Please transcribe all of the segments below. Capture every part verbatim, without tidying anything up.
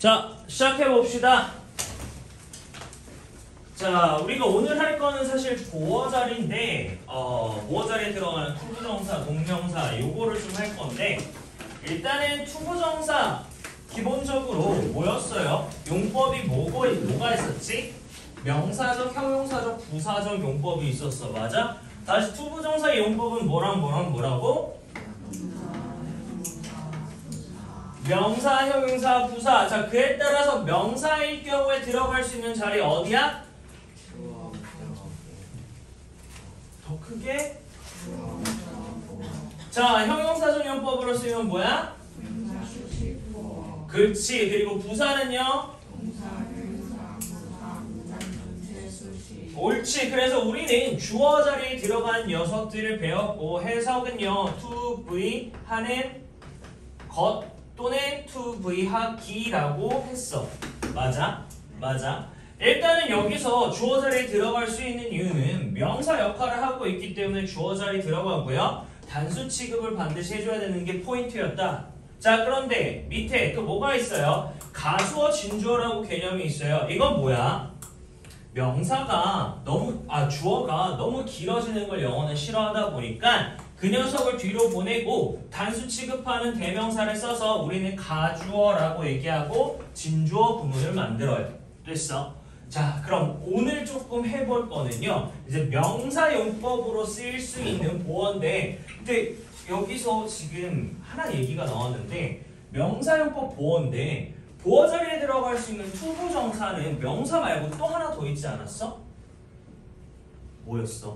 자, 시작해 봅시다. 자, 우리가 오늘 할 거는 사실 보어 자리인데, 어, 보어 자리에 들어가는 투부정사, 동명사 요거를 좀 할 건데, 일단은 투부정사 기본적으로 뭐였어요? 용법이 뭐고, 뭐가 있었지? 명사적, 형용사적, 부사적 용법이 있었어. 맞아? 다시 투부정사의 용법은 뭐랑 뭐랑 뭐라고? 명사, 형용사, 부사. 자, 그에 따라서 명사일 경우에 들어갈 수 있는 자리 어디야? 더 크게? 자, 형용사적 용법으로 쓰면 뭐야? 그렇지. 그리고 부사는요? 옳지. 그래서 우리는 주어 자리에 들어간 녀석들을 배웠고, 해석은요 to be 하는 것 또는 to be 하기라고 했어. 맞아? 맞아. 일단은 여기서 주어 자리에 들어갈 수 있는 이유는 명사 역할을 하고 있기 때문에 주어 자리에 들어가고요. 단수 취급을 반드시 해줘야 되는 게 포인트였다. 자, 그런데 밑에 그 뭐가 있어요? 가수어 진주어라고 개념이 있어요. 이건 뭐야? 명사가 너무 아 주어가 너무 길어지는 걸 영어는 싫어하다 보니까 그 녀석을 뒤로 보내고 단수 취급하는 대명사를 써서 우리는 가주어라고 얘기하고 진주어 구문을 만들어요. 됐어? 자, 그럼 오늘 조금 해볼 거는요. 이제 명사 용법으로 쓰일 수 있는 보어인데, 근데 여기서 지금 하나 얘기가 나왔는데 명사 용법 보어인데 보어 자리에 들어갈 수 있는 투부정사는 명사 말고 또 하나 더 있지 않았어? 뭐였어?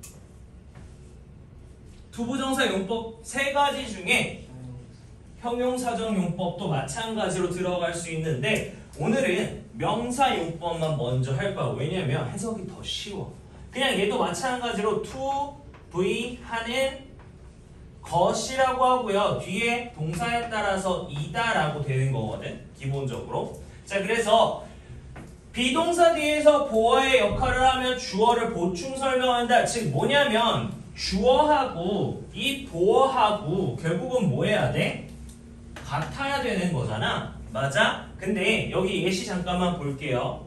투부정사 용법 세 가지 중에 형용사적 용법도 마찬가지로 들어갈 수 있는데 오늘은 명사 용법만 먼저 할 거야. 왜냐면 해석이 더 쉬워. 그냥 얘도 마찬가지로 to, be 하는 것이라고 하고요. 뒤에 동사에 따라서 이다라고 되는 거거든. 기본적으로. 자, 그래서 비동사 뒤에서 보어의 역할을 하면 주어를 보충 설명한다. 즉 뭐냐면 주어하고 이 보어하고 결국은 뭐 해야 돼? 같아야 되는 거잖아. 맞아? 근데 여기 예시 잠깐만 볼게요.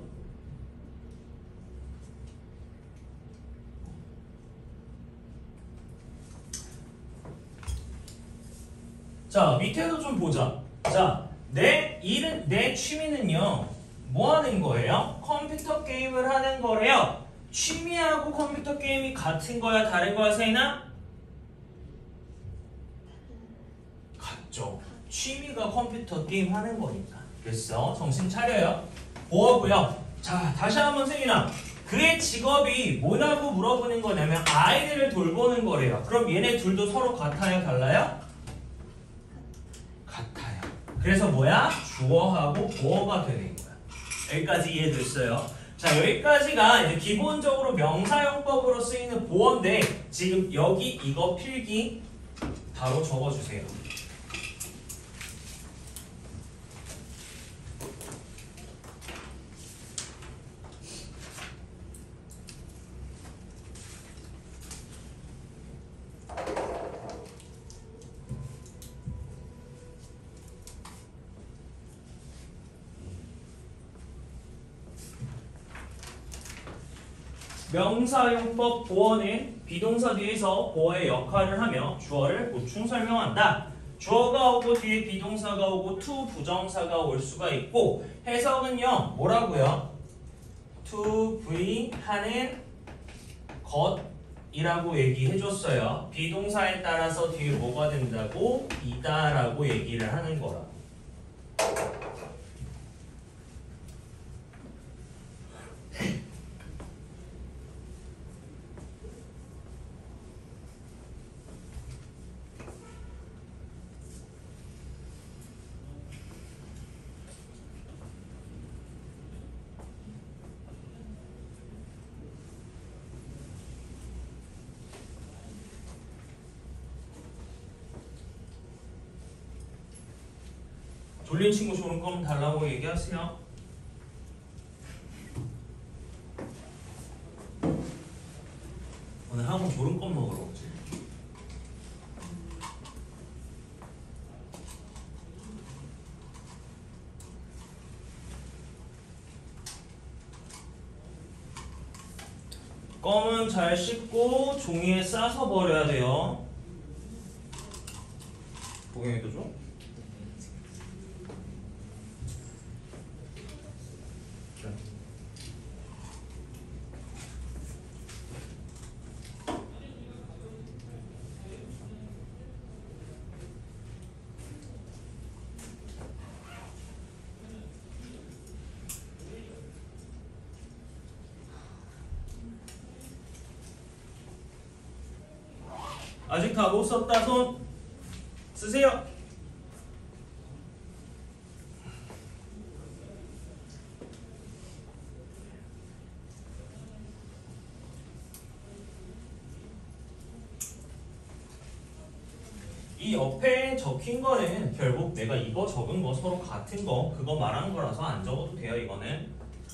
자, 밑에도 좀 보자. 자, 내 일은, 내 취미는요, 뭐 하는 거예요? 컴퓨터 게임을 하는 거래요. 취미하고 컴퓨터 게임이 같은 거야, 다른 거야, 세인아? 같죠. 취미가 컴퓨터 게임 하는 거니까. 됐어. 정신 차려요. 보어고요. 자, 다시 한번 세인아. 그의 직업이 뭐라고 물어보는 거냐면 아이들을 돌보는 거래요. 그럼 얘네 둘도 서로 같아요, 달라요? 같아요. 그래서 뭐야? 주어하고 보어가 되는 거야. 여기까지 이해됐어요? 자, 여기까지가 이제 기본적으로 명사용법으로 쓰이는 보어인데 지금 여기 이거 필기 바로 적어주세요. 명사용법 보어는 비동사 뒤에서 보어의 역할을 하며 주어를 보충 설명한다. 주어가 오고 뒤에 비동사가 오고 to 부정사가 올 수가 있고 해석은요. 뭐라고요? to be 하는 것이라고 얘기해줬어요. 비동사에 따라서 뒤에 뭐가 된다고? 이다라고 얘기를 하는 거라. 졸린 친구 졸음껌 달라고 얘기하세요. 오늘 학원 졸음껌 먹으러 오지. 껌은 잘 씻고 종이에 싸서 버려야 돼요. 보경이도 줘? 아직 다 못 썼다. 손 쓰세요. 이 옆에 적힌 거는 결국 내가 이거 적은 거 서로 같은 거 그거 말하는 거라서 안 적어도 돼요. 이거는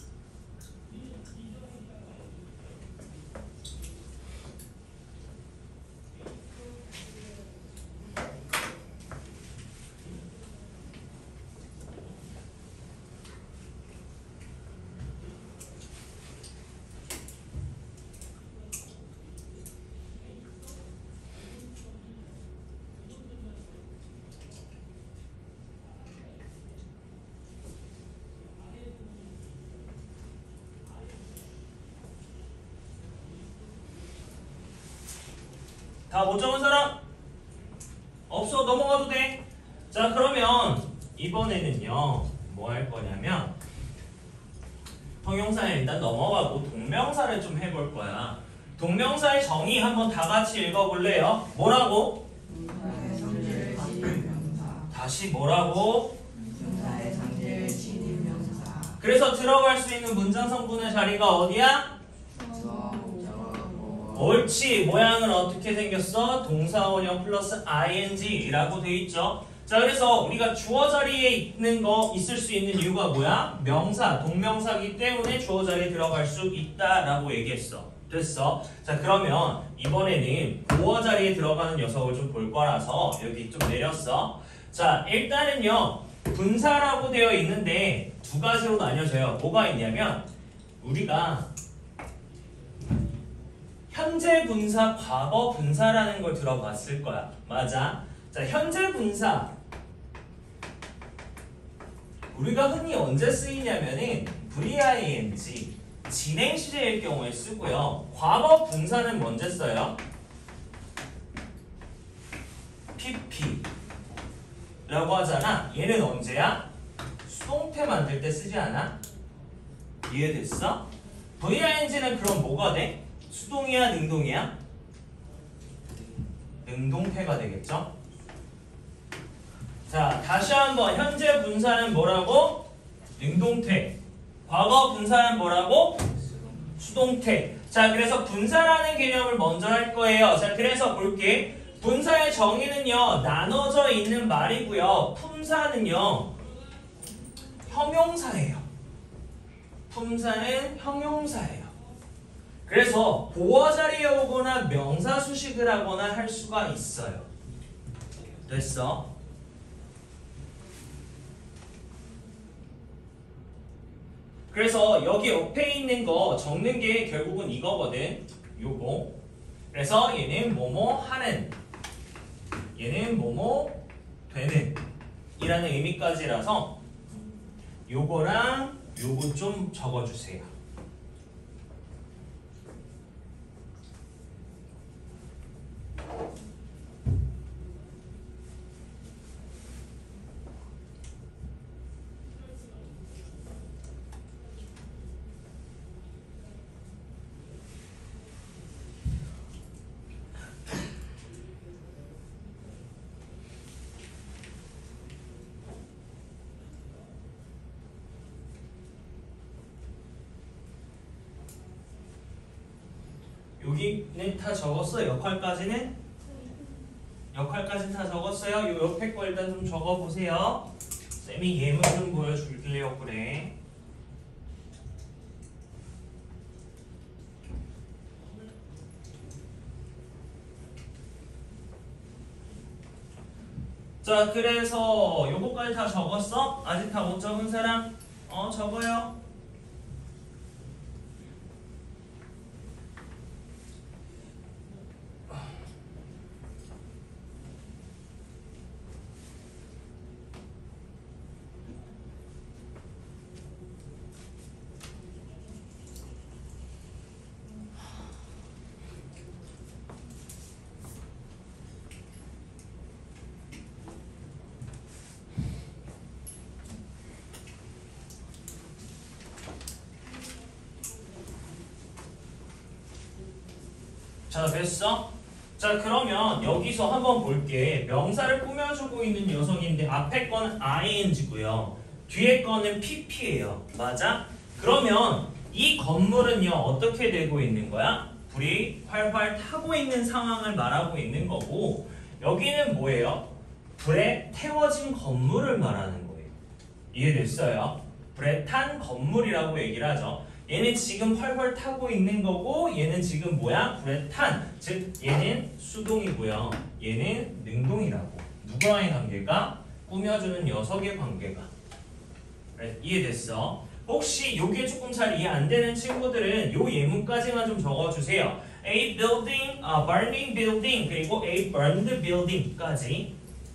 다 못 적은 사람? 없어. 넘어가도 돼. 자, 그러면 이번에는요 뭐 할 거냐면 형용사에 일단 넘어가고 동명사를 좀 해볼 거야. 동명사의 정의 한번 다 같이 읽어볼래요? 뭐라고? 분사의 성질 진입명사. 다시 뭐라고? 분사의 성질 진입명사. 그래서 들어갈 수 있는 문장 성분의 자리가 어디야? 옳지. 모양은 어떻게 생겼어? 동사원형 플러스 아이엔지라고 돼 있죠. 자, 그래서 우리가 주어 자리에 있는 거 있을 수 있는 이유가 뭐야? 명사, 동명사기 때문에 주어 자리에 들어갈 수 있다라고 얘기했어. 됐어. 자, 그러면 이번에는 보어 자리에 들어가는 녀석을 좀 볼 거라서 여기 좀 내렸어. 자, 일단은요 분사라고 되어 있는데 두 가지로 나뉘어져요. 뭐가 있냐면 우리가 현재 분사, 과거 분사라는 걸 들어봤을 거야. 맞아. 자, 현재 분사 우리가 흔히 언제 쓰이냐면은 브이아이엔지 진행 시제일 경우에 쓰고요. 과거 분사는 언제 써요? 피피라고 하잖아. 얘는 언제야? 수동태 만들 때 쓰지 않아? 이해됐어? 브이아이엔지는 그럼 뭐가 돼? 수동이야, 능동이야? 능동태가 되겠죠? 자, 다시 한번 현재 분사는 뭐라고? 능동태. 과거 분사는 뭐라고? 수동태. 자, 그래서 분사라는 개념을 먼저 할 거예요. 자, 그래서 볼게. 분사의 정의는요, 나눠져 있는 말이고요. 품사는요, 형용사예요. 품사는 형용사예요. 그래서 보어 자리에 오거나 명사 수식을 하거나 할 수가 있어요. 됐어? 그래서 여기 옆에 있는 거 적는 게 결국은 이거거든. 요거. 그래서 얘는 뭐뭐 하는, 얘는 뭐뭐 되는 이라는 의미까지라서 요거랑 요거 좀 적어주세요. 여기는 다 적었어요. 역할까지는? 역할까지는 다 적었어요. 요 옆에 거 일단 좀 적어보세요. 쌤이 예문 좀 보여줄게요. 그래. 자, 그래서 요거까지 다 적었어? 아직 다 못 적은 사람? 어, 적어요. 자, 됐어? 자, 그러면 여기서 한번 볼게. 명사를 꾸며주고 있는 녀석인데 앞에 거는 아이엔지고요. 뒤에 거는 피피예요. 맞아? 그러면 이 건물은요 어떻게 되고 있는 거야? 불이 활활 타고 있는 상황을 말하고 있는 거고, 여기는 뭐예요? 불에 태워진 건물을 말하는 거예요. 이해됐어요? 불에 탄 건물이라고 얘기를 하죠. 얘는 지금 활활 타고 있는 거고, 얘는 지금 뭐야? 불에 탄, 즉 얘는 수동이고요, 얘는 능동이라고. 누구와의 관계가? 꾸며주는 녀석의 관계가. 그래, 이해됐어? 혹시 요게 조금 잘 이해 안 되는 친구들은 요 예문까지만 좀 적어주세요. A building, a burning building, 그리고 a burned building까지.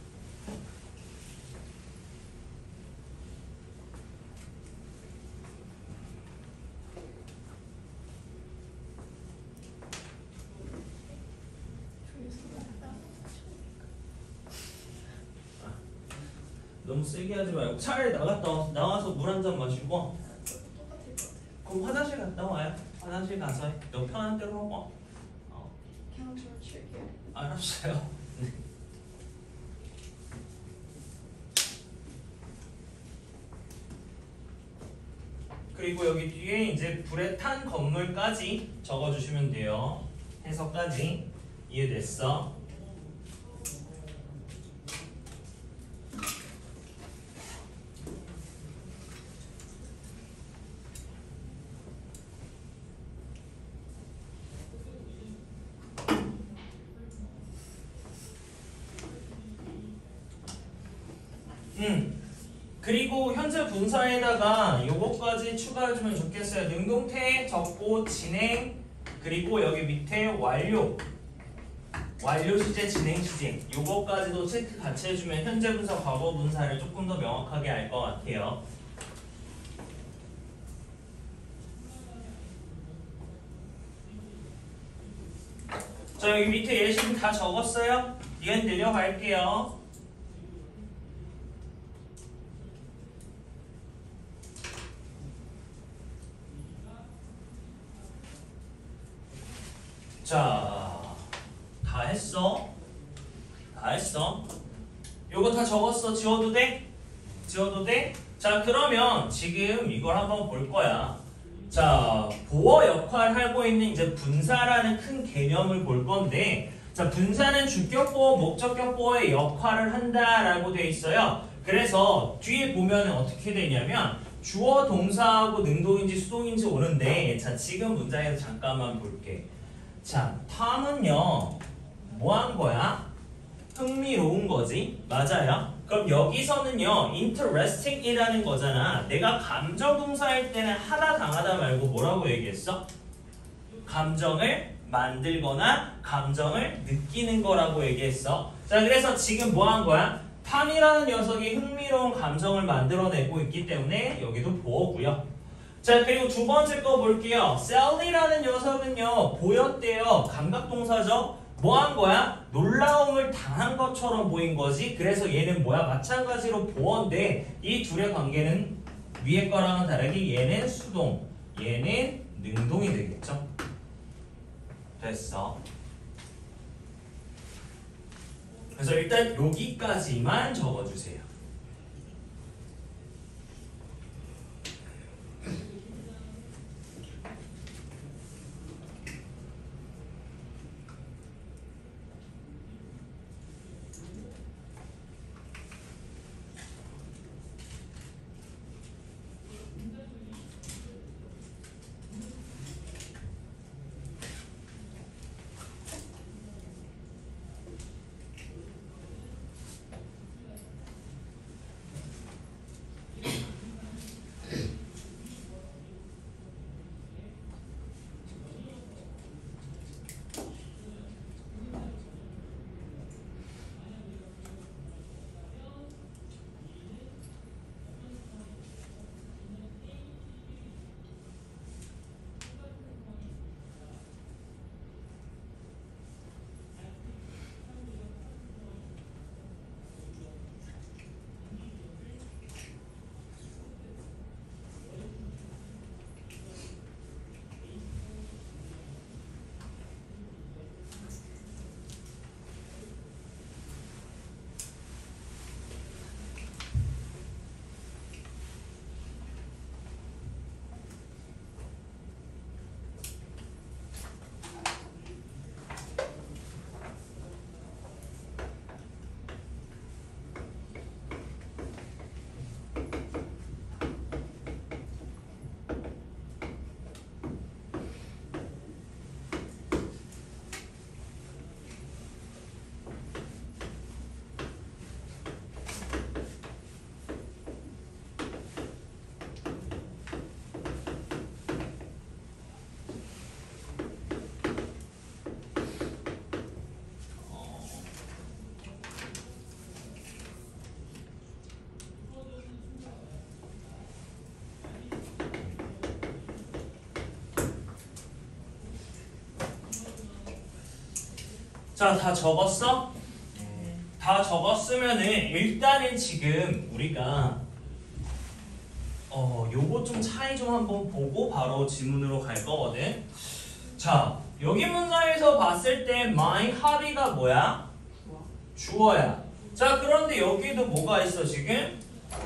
너무 세게 하지 말고 차라리 나갔다 와, 나와서 물 한 잔 마시고, 그럼 화장실 갔다 와요. 화장실 가서 너 편한 대로 하고. 어. 알았어요. 그리고 여기 뒤에 이제 불에 탄 건물까지 적어주시면 돼요. 해석까지. 이해됐어? 음. 그리고 현재 분사에다가 요거까지 추가해주면 좋겠어요. 능동태 적고 진행, 그리고 여기 밑에 완료, 완료 시제, 진행 시제, 요거까지도 체크 같이 해주면 현재 분사, 과거 분사를 조금 더 명확하게 알 것 같아요. 자, 여기 밑에 예시는 다 적었어요? 이건 내려갈게요. 자, 다 했어? 다 했어? 요거 다 적었어? 지워도 돼? 지워도 돼? 자, 그러면 지금 이걸 한번 볼 거야. 자, 보어 역할을 하고 있는 이제 분사라는 큰 개념을 볼 건데, 자, 분사는 주격보어, 목적격보어의 역할을 한다라고 돼 있어요. 그래서 뒤에 보면 어떻게 되냐면 주어 동사하고 능동인지 수동인지 오는데, 자, 지금 문장에서 잠깐만 볼게. 자, 탐은요 뭐 한 거야? 흥미로운 거지? 맞아요? 그럼 여기서는요 interesting 이라는 거잖아. 내가 감정 동사일 때는 하다 당하다 말고 뭐라고 얘기했어? 감정을 만들거나 감정을 느끼는 거라고 얘기했어. 자, 그래서 지금 뭐 한 거야? 탐이라는 녀석이 흥미로운 감정을 만들어내고 있기 때문에 여기도 보어고요. 자, 그리고 두 번째 거 볼게요. Sally라는 녀석은요 보였대요. 감각동사죠. 뭐 한 거야? 놀라움을 당한 것처럼 보인 거지. 그래서 얘는 뭐야? 마찬가지로 보어인데 이 둘의 관계는 위에 거랑은 다르게 얘는 수동, 얘는 능동이 되겠죠. 됐어. 그래서 일단 여기까지만 적어주세요. 자, 다 적었어? 네. 다 적었으면은 일단은 지금 우리가 어 요거 좀 차이 좀 한번 보고 바로 질문으로 갈 거거든. 자, 여기 문장에서 봤을 때 my hobby가 뭐야? 주어야. 자, 그런데 여기도 뭐가 있어 지금?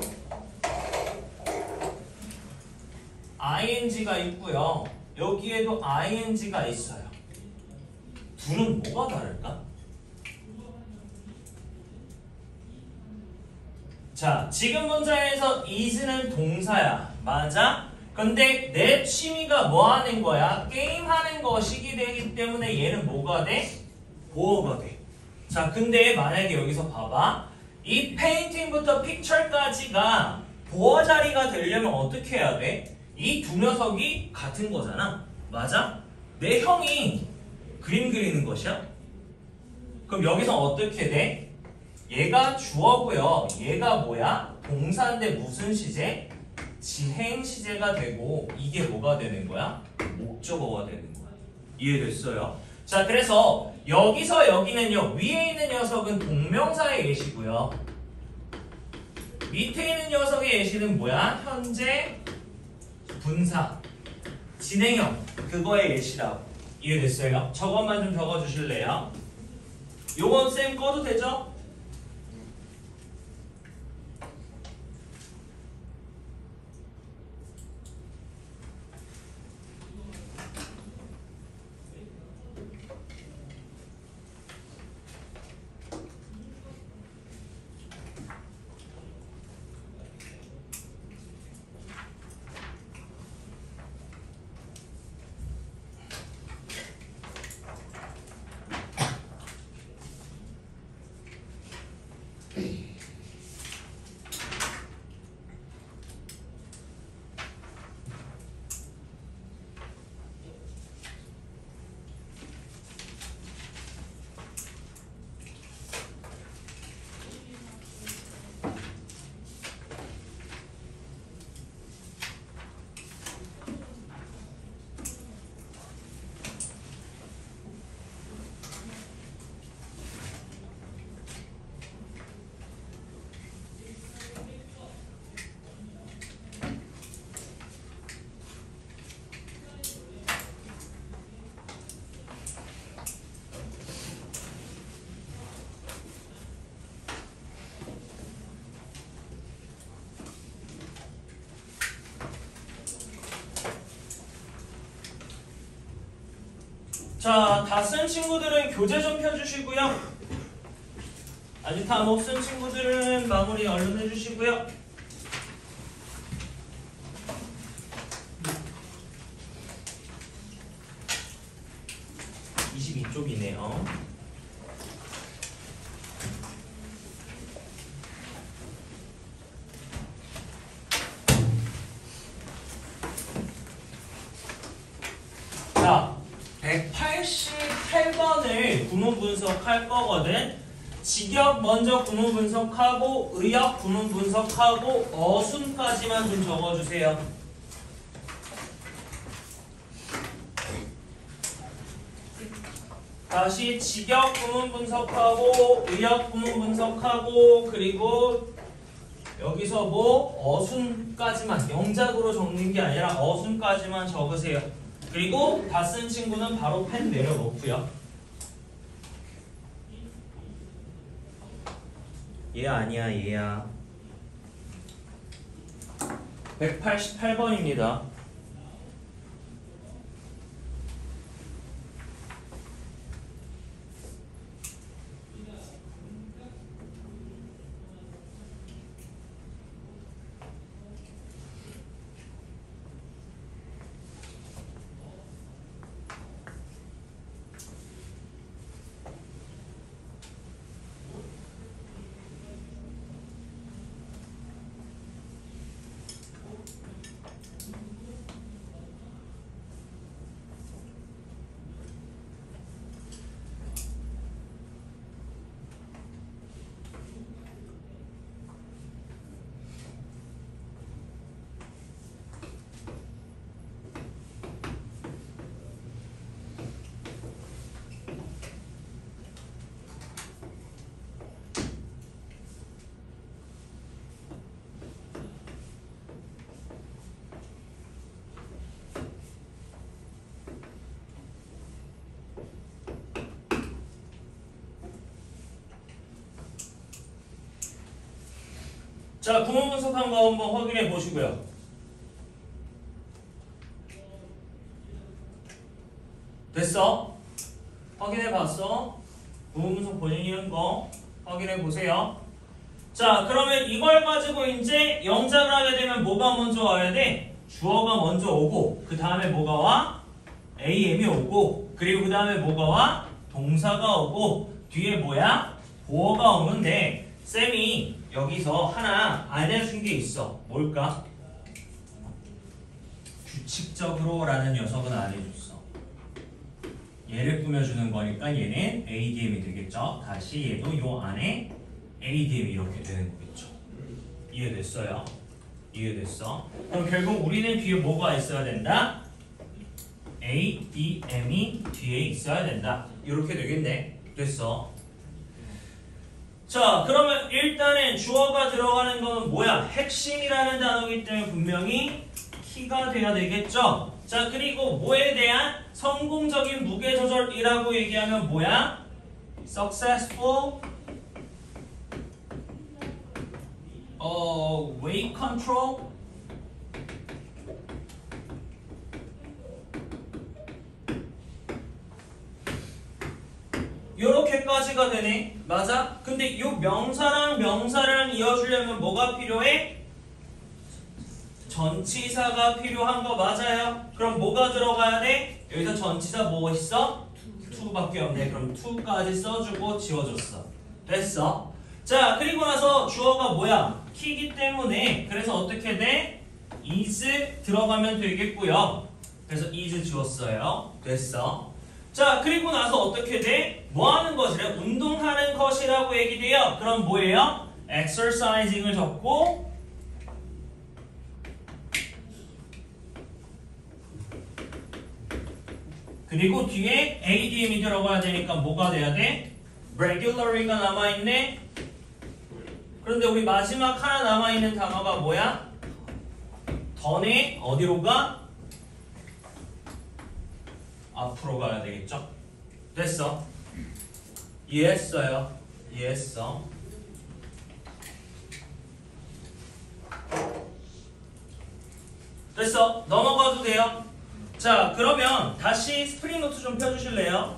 ing가 있고요. 여기에도 ing가 있어요. 둘은 뭐가 다를까? 자, 지금 문장에서 is는 동사야. 맞아? 근데 내 취미가 뭐 하는 거야? 게임하는 것이기 되기 때문에 얘는 뭐가 돼? 보어가 돼. 자, 근데 만약에 여기서 봐봐. 이 페인팅부터 픽처까지가 보어 자리가 되려면 어떻게 해야 돼? 이 두 녀석이 같은 거잖아. 맞아? 내 형이 그림 그리는 것이야? 그럼 여기서 어떻게 돼? 얘가 주어고요. 얘가 뭐야? 동사인데 무슨 시제? 진행 시제가 되고 이게 뭐가 되는 거야? 목적어가 되는 거야. 이해됐어요? 자, 그래서 여기서 여기는요. 위에 있는 녀석은 동명사의 예시고요. 밑에 있는 녀석의 예시는 뭐야? 현재 분사 진행형 그거의 예시라고. 이해됐어요? 저것만 좀 적어주실래요? 요건 쌤 꺼도 되죠? 자, 다 쓴 친구들은 교재 좀 펴주시고요. 아직 다 못 쓴 친구들은 마무리 얼른 해주시고요. 이십이 쪽이네요. 자, 백팔십팔 번을 구문 분석할 거거든. 직역 먼저 구문 분석하고 의역 구문 분석하고 어순까지만 좀 적어주세요. 다시 직역 구문 분석하고 의역 구문 분석하고 그리고 여기서 뭐 어순까지만 영작으로 적는 게 아니라 어순까지만 적으세요. 그리고 다 쓴 친구는 바로 펜 내려놓고요. 얘 아니야 얘야. 백팔십팔 번입니다. 자, 구문 분석한 거 한번 확인해 보시고요. 됐어? 확인해 봤어? 구문 분석 본인이 한 거 확인해 보세요. 자, 그러면 이걸 가지고 이제 영작을 하게 되면 뭐가 먼저 와야 돼? 주어가 먼저 오고 그 다음에 뭐가 와? 에이엠이 오고 그리고 그 다음에 뭐가 와? 동사가 오고 뒤에 뭐야? 보어가 오는데 쌤이 여기서 하나 알려준 게 있어. 뭘까? 규칙적으로 라는 녀석은 안 해줬어. 얘를 꾸며주는 거니까 얘는 에이디엠이 되겠죠. 다시 얘도 요 안에 에이디엠이 이렇게 되는 거겠죠. 이해됐어요? 이해됐어? 그럼 결국 우리는 뒤에 뭐가 있어야 된다? 에이디엠이 뒤에 있어야 된다. 이렇게 되겠네. 됐어? 자, 그러면 일단은 주어가 들어가는 건 뭐야? 핵심이라는 단어이기 때문에 분명히 키가 돼야 되겠죠? 자, 그리고 뭐에 대한 성공적인 무게 조절이라고 얘기하면 뭐야? Successful 어, weight control 요렇게까지가 되네. 맞아? 근데 이 명사랑 명사랑 이어주려면 뭐가 필요해? 전치사가 필요한 거 맞아요? 그럼 뭐가 들어가야 돼? 여기서 전치사 뭐 있어? to밖에 없네. 그럼 to까지 써주고 지워줬어. 됐어? 자, 그리고 나서 주어가 뭐야? 키기 때문에 그래서 어떻게 돼? is 들어가면 되겠고요. 그래서 is 지웠어요. 됐어? 자, 그리고 나서 어떻게 돼? 뭐 하는 것이래? 운동하는 것이라고 얘기돼요. 그럼 뭐예요? exercising을 적고 그리고 뒤에 에이디엠이 들어가야 되니까 뭐가 돼야 돼? regulary가 남아있네. 그런데 우리 마지막 하나 남아있는 단어가 뭐야? 더네 어디로 가? 앞으로 가야 되겠죠? 됐어? 이해했어요? 이해했어? 됐어? 넘어가도 돼요? 자, 그러면 다시 스프링노트 좀 펴주실래요?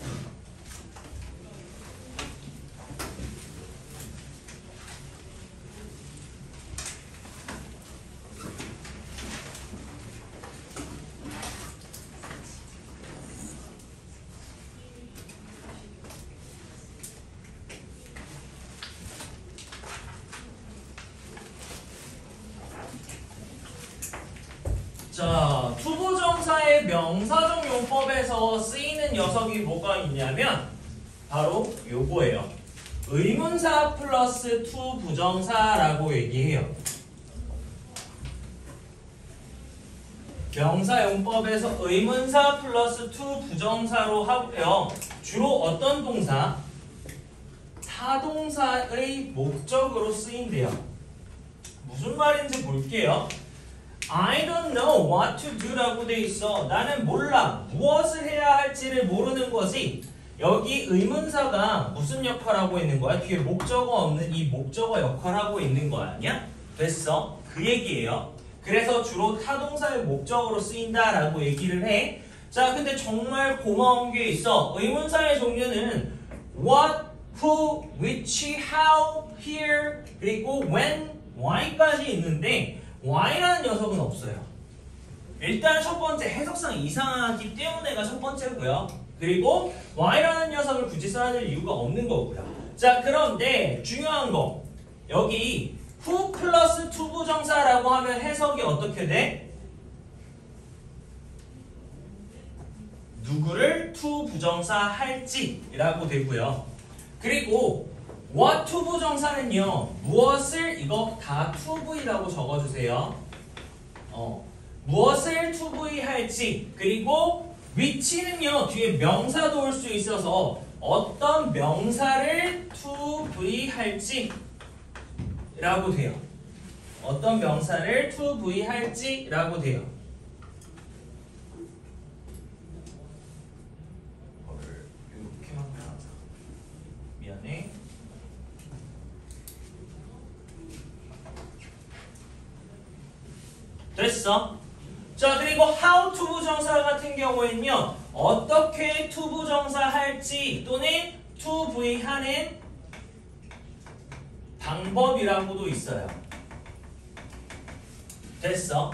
자, 투부정사의 명사적 용법에서 쓰이는 녀석이 뭐가 있냐면 바로 요거예요. 의문사 플러스 투부정사라고 얘기해요. 명사용법에서 의문사 플러스 투부정사로 하고요. 주로 어떤 동사? 타동사의 목적으로 쓰인대요. 무슨 말인지 볼게요. I don't know what to do라고 돼 있어. 나는 몰라. 무엇을 해야 할지를 모르는 거지. 여기 의문사가 무슨 역할하고 있는 거야? 뒤에 목적어 없는 이 목적어 역할하고 있는 거 아니야? 됐어? 그 얘기예요. 그래서 주로 타동사의 목적으로 쓰인다라고 얘기를 해. 자, 근데 정말 고마운 게 있어. 의문사의 종류는 what, who, which, how, here, 그리고 when, why까지 있는데 why라는 녀석은 없어요. 일단 첫 번째 해석상 이상하기 때문에가 첫 번째고요. 그리고 why라는 녀석을 굳이 써야 될 이유가 없는 거고요. 자, 그런데 중요한 거 여기 who 플러스 투부정사라고 하면 해석이 어떻게 돼? 누구를 투부정사 할지라고 되고요. 그리고 what 투부정사는요. 무엇을 이거 다 투브이라고 적어주세요. 어, 무엇을 투브이 할지 그리고 which는요. 뒤에 명사도 올 수 있어서 어떤 명사를 투브이 할지 라고 돼요. 어떤 명사를 투브이 할지 라고 돼요. 이렇게만 하자. 미안해. 됐어? 자, 그리고 how to 부정사 같은 경우에는요. 어떻게 to 부정사 할지 또는 to v 하는 방법이라고도 있어요. 됐어?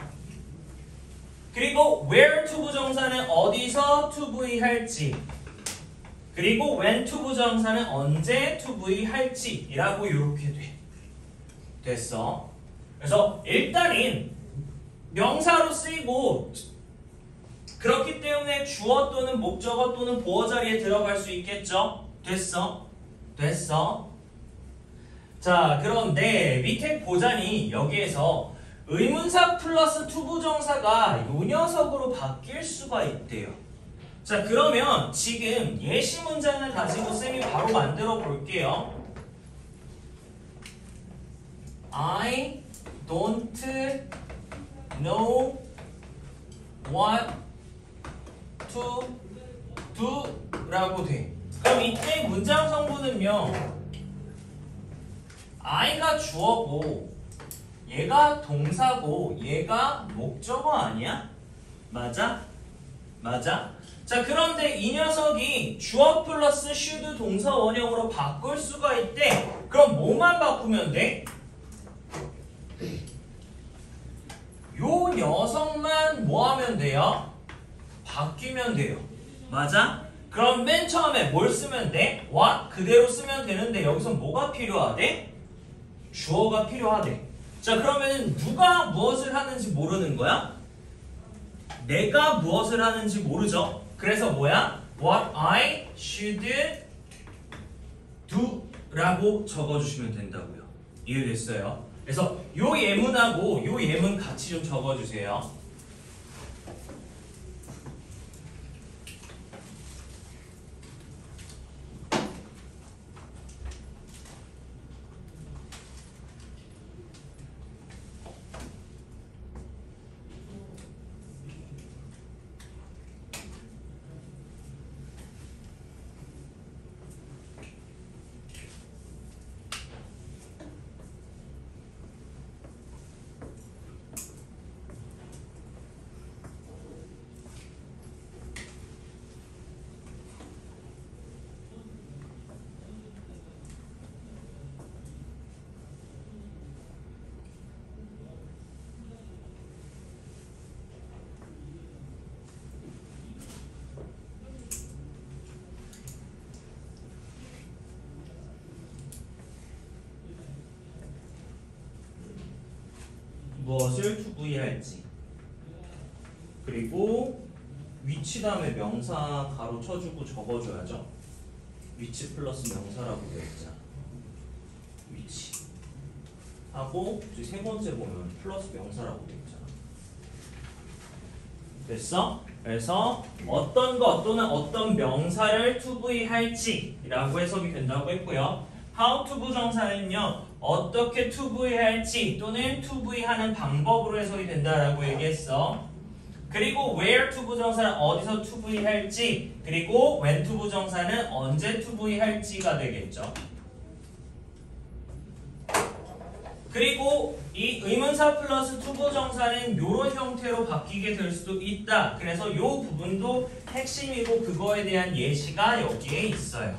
그리고 where to 부정사는 어디서 to v 할지, 그리고 when to 부정사는 언제 to v 할지 이라고 이렇게 돼. 됐어? 그래서 일단은 명사로 쓰이고 그렇기 때문에 주어 또는 목적어 또는 보어 자리에 들어갈 수 있겠죠? 됐어? 됐어? 자, 그런데 밑에 보자니 여기에서 의문사 플러스 투부정사가 요 녀석으로 바뀔 수가 있대요. 자, 그러면 지금 예시 문장을 가지고 쌤이 바로 만들어 볼게요. I don't know what to do 라고 돼. 그럼 이때 문장 성분은요, I가 주어고 얘가 동사고 얘가 목적어 아니야? 맞아? 맞아? 자, 그런데 이 녀석이 주어 플러스 should 동사 원형으로 바꿀 수가 있대. 그럼 뭐만 바꾸면 돼? 요 녀석만 뭐 하면 돼요? 바뀌면 돼요. 맞아? 그럼 맨 처음에 뭘 쓰면 돼? what 그대로 쓰면 되는데 여기서 뭐가 필요하대? 주어가 필요하대. 자, 그러면 누가 무엇을 하는지 모르는 거야? 내가 무엇을 하는지 모르죠. 그래서 뭐야? What I should do 라고 적어주시면 된다고요. 이해됐어요? 그래서 요 예문하고 요 예문 같이 좀 적어주세요. 무엇을 투부할지, 그리고 위치 다음에 명사 가로 쳐주고 적어줘야죠. 위치 플러스 명사라고 되어 있잖아. 위치 하고 이제 세 번째 보면 플러스 명사라고 되어 있잖아. 됐어? 그래서 어떤 것 또는 어떤 명사를 투부할지 라고 해석이 된다고 했고요. how to 부정사는요, 어떻게 투부할지 또는 투부하는 방법으로 해석이 된다라고 얘기했어. 그리고 where to 부정사는 어디서 투부할지, 그리고 when to 부정사는 언제 투부할지가 되겠죠. 그리고 이 의문사 플러스 투부정사는 이런 형태로 바뀌게 될 수도 있다. 그래서 이 부분도 핵심이고 그거에 대한 예시가 여기에 있어요.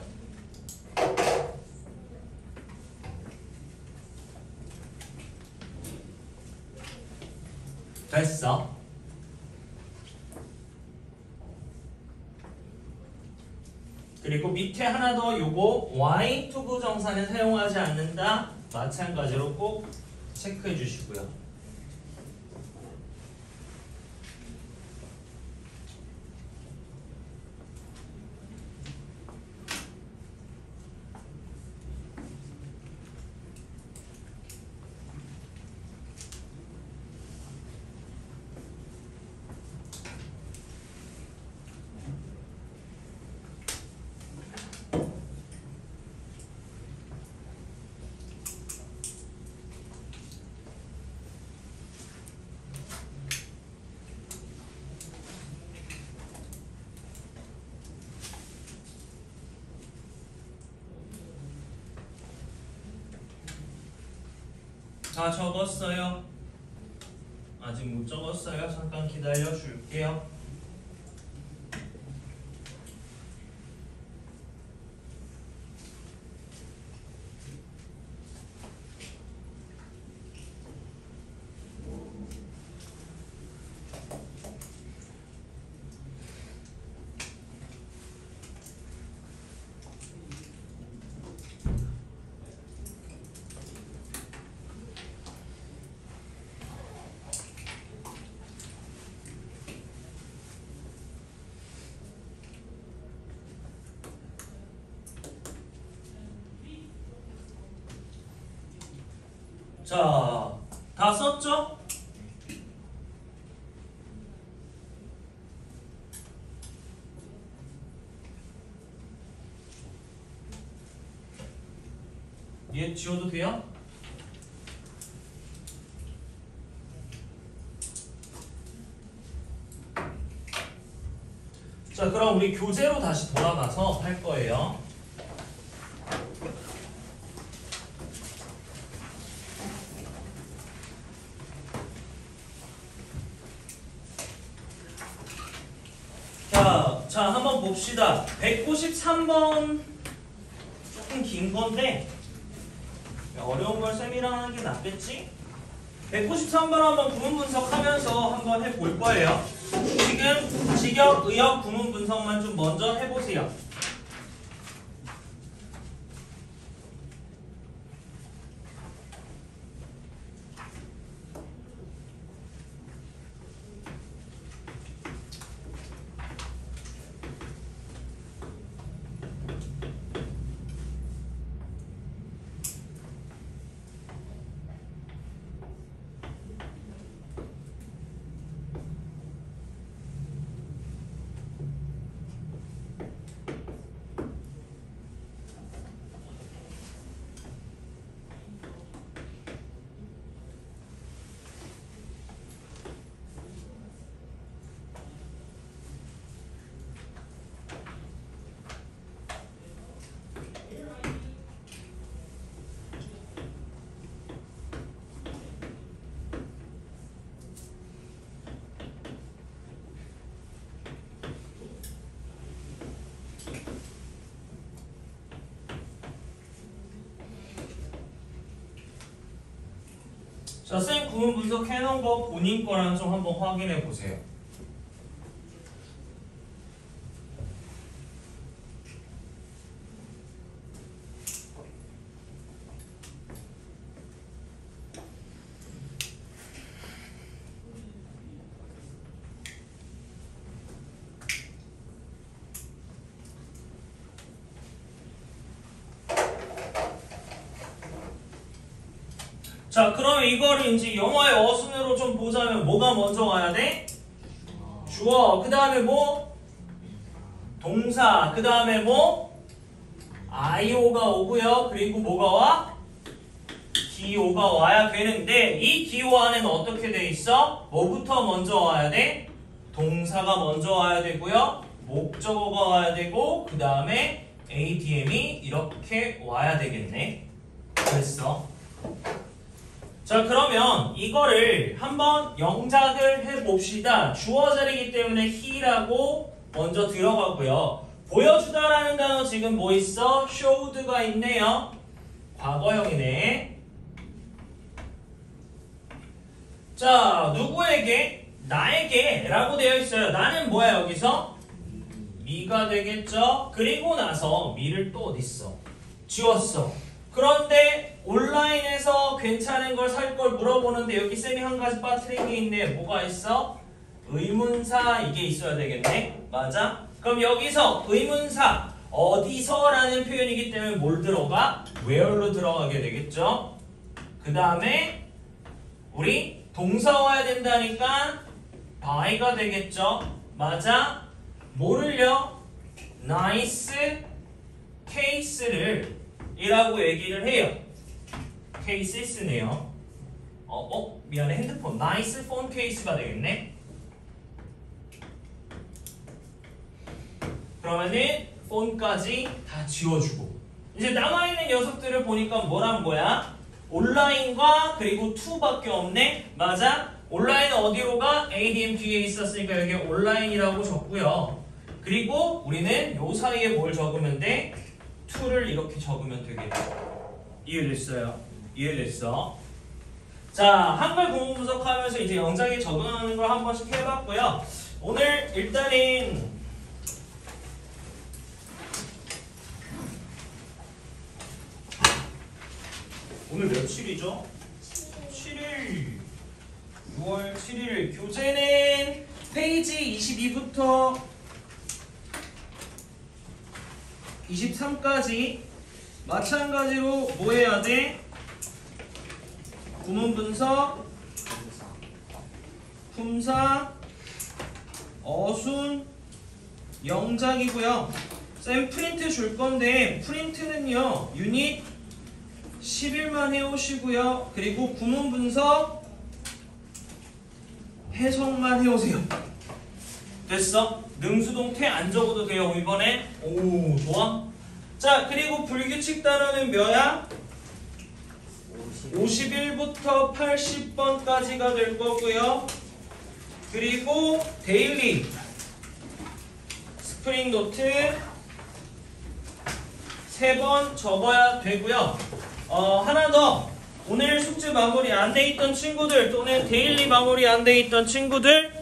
됐어? 그리고 밑에 하나 더 요거 y 투부정사는 사용하지 않는다. 마찬가지로 꼭 체크해 주시고요. 다 적었어요? 아직 아직 못 적었어요. 잠깐 기다려 줄게요. 자, 다 썼죠? 얘 지워도 돼요? 자, 그럼 우리 교재로 다시 돌아가서 할 거예요. 자, 자, 한번 봅시다. 백구십삼 번 조금 긴 건데 어려운 걸 쌤이랑 하는 게 낫겠지? 백구십삼 번 한번 구문 분석하면서 한번 해볼 거예요. 지금 직역, 의역, 구문 분석만 좀 먼저 해보세요. 자, 쌤 구문 분석 해놓은 거 본인 거랑 좀 한번 확인해 보세요. 자, 그러면 이거를 이제 영어의 어순으로 좀 보자면 뭐가 먼저 와야 돼? 주어. 그 다음에 뭐? 동사. 그 다음에 뭐? 아이오가 오고요. 그리고 뭐가 와? 기오가 와야 되는데 이 기오 안에는 어떻게 돼 있어? 뭐부터 먼저 와야 돼? 동사가 먼저 와야 되고요. 목적어가 와야 되고 그 다음에 에이디엠이 이렇게 와야 되겠네. 됐어. 자, 그러면 이거를 한번 영작을 해봅시다. 주어 자리이기 때문에 he라고 먼저 들어가고요. 보여주다라는 단어 지금 뭐 있어? showed가 있네요. 과거형이네. 자, 누구에게? 나에게 라고 되어 있어요. 나는 뭐야 여기서? 미가 되겠죠? 그리고 나서 미를 또 어딨어? 지웠어. 그런데 온라인에서 괜찮은 걸 살 걸 물어보는데 여기 쌤이 한 가지 빠뜨린 게 있네. 뭐가 있어? 의문사 이게 있어야 되겠네. 맞아? 그럼 여기서 의문사 어디서 라는 표현이기 때문에 뭘 들어가? where로 들어가게 되겠죠. 그 다음에 우리 동사 와야 된다니까 by가 되겠죠. 맞아? 뭐를요? nice case를 이라고 얘기를 해요. 케이스네요. 어, 어, 미안해. 핸드폰. 나이스 폰 케이스가 되겠네. 그러면은 폰까지 다 지워주고 이제 남아있는 녀석들을 보니까 뭐란 거야? 온라인과 그리고 to밖에 없네. 맞아? 온라인은 어디로 가? 에이디엠 뒤에 있었으니까 여기 온라인이라고 적고요. 그리고 우리는 요 사이에 뭘 적으면 돼? to를 이렇게 적으면 되겠죠. 이해됐어요? 이해됐어? 자, 한글 구문 분석하면서 이제 영작에 적응하는 걸 한 번씩 해봤고요. 오늘 일단은 오늘 며칠이죠? 칠 일 유월 칠 일 교재는 페이지 이십이부터 이십삼까지 마찬가지로 뭐 해야 돼? 구문 분석, 품사, 어순, 영작이고요. 쌤 프린트 줄 건데 프린트는요 유닛 십 일만 해오시고요. 그리고 구문 분석 해석만 해오세요. 됐어? 능수동태 안 적어도 돼요 이번에. 오 좋아. 자 그리고 불규칙 단어는 몇야? 오십일부터 팔십 번까지가 될 거고요. 그리고 데일리 스프링 노트 세 번 적어야 되고요. 어, 하나 더. 오늘 숙제 마무리 안 돼 있던 친구들 또는 데일리 마무리 안 돼 있던 친구들